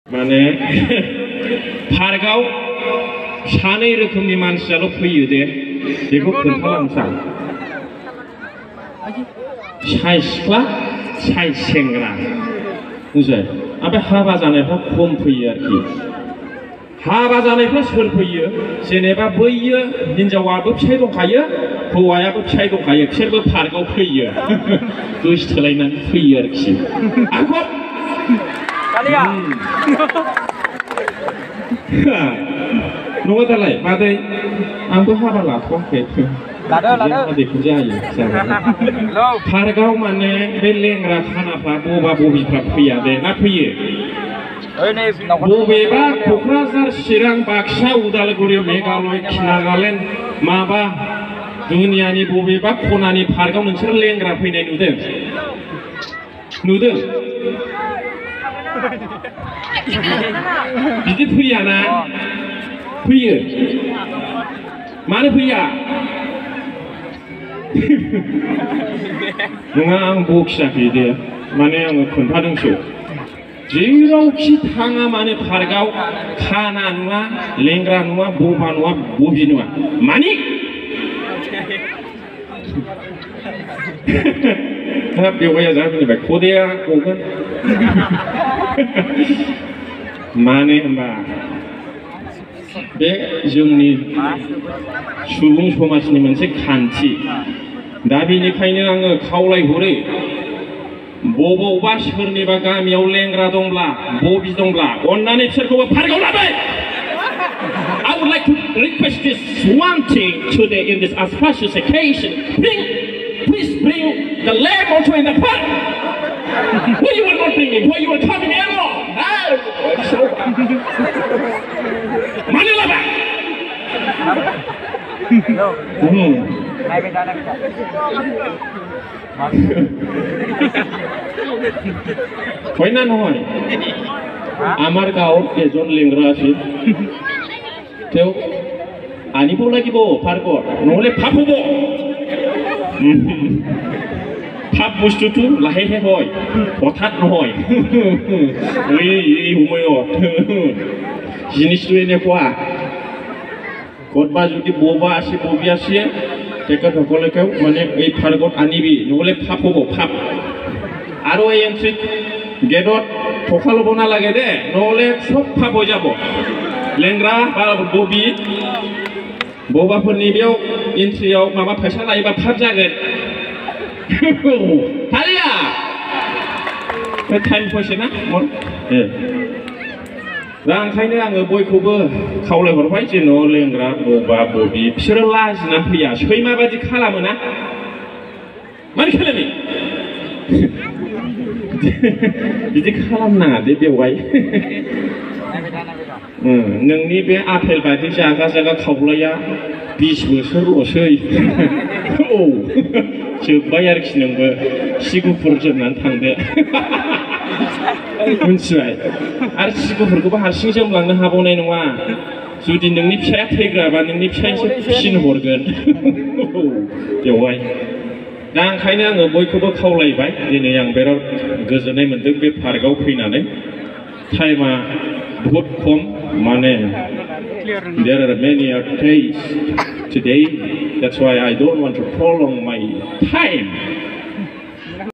माने पार्कआव सानै रोखोमनि मानसियाल' फैयो दे बेखौ खोन्थालांसां साय सिख्ला साय सेंग्रा बुजिबाय ओमफ्राय हाबा जानायफ्रा खम फैयो आरोखि हाबा जानायफ्रा सोर फैयो जेनेबा बैयो हिनजावाबो फिसाइ दंखायो हौवायाबो फिसाइ दंखायो बिसोरबो पार्कआव फैयो गोसोथोलायनानै फैयो आरोखि आंखौ नङा दालाय मादै आंबो हाबा लाथ'वाखै मादैखौ जायो पार्कआव माने बे लेंग्रा खानाफ्रा बबा बबिफ्रा फैया दे ना फैयो बबेबा क'क्राझार चिरां बाक्सा उदालगुरि मेघालय नागालेण्ड माबा दुनियानि बबेबा खनानि पार्कआव नोंसोर लेंग्रा फैनाय नुदों बिदि फैयाना फैयो मानो फैया नङा आं बखियाखै दे माने आङो खोन्थादोंसो जेरावखि थाङा माने पार्कआव खाना नुवा लेंग्रा नुवा बबा नुवा बबि नुवा मानि बेवहाय जाबाय खदेया गगोन माने होनबा बे जोंनि सुबुं समाजनि मोनसे खान्थि दा बेनिखायनो आङो खावलायहरो बबावबा सोरनिबा गामियाव लेंग्रा दंब्ला बबि दंब्ला अन्नानै बिसोरखौबो पार्कआव लाबो I would like to request this one thing today in this auspicious occasion. Please bring the lamb also in the park. Why you were not bringing? Why you were coming along? Manila back. No. Why not? Amar gaon ejon lengra ase. Teo, anibo lagi bo parkor. Nole papu bo. Pap bustu tu lahir hoy, otat hoy. Humoyo. Jenis tu ini kuah. Kotba jadi boba ase bobi ase. Teka thokole kau mane ei parkot anibi. Nole papu bo pap. Aro ei entry gedot thokalo bona lage de. Nole sob papu jabo. Lengra bala bobi. Boba फोरनि बेयाव एन्ट्रियाव माबा फैसा लायोबा थाब जागोन थालिया time फैसे ना दा ओंखायनो आङो बयखौबो खावलायहरबाय जेन' लेंग्रा बबा बबि बिसोरो लाजिनानै फैया सैमा बादि खालामो ना मानो खालामो बिदि खालामनाङा दे बेवहाय नोंनि बे आपेल बायदि जागा जागा खावलाया 20 बोसोरल'सै औ जोब्बाय आरोखि नोंबो सि गुफुर जोमनानै थांदो मिथिबाय आरो सि गुफुरखौबो हारसिं जोमलांनो हाबावनाय नङा जुदि नोंनि फिसाया थैग्राबा नोंनि फिसायसो फिसिनो हरगोन बेवहाय दा ओंखायनो आङो बयखौबो खावलायबाय दिनै आं बिराद गोजोननाय मोनदों बे पार्कआव फैनानै टाइमा बहुत कम माने there are many days today that's why I don't want to prolong my time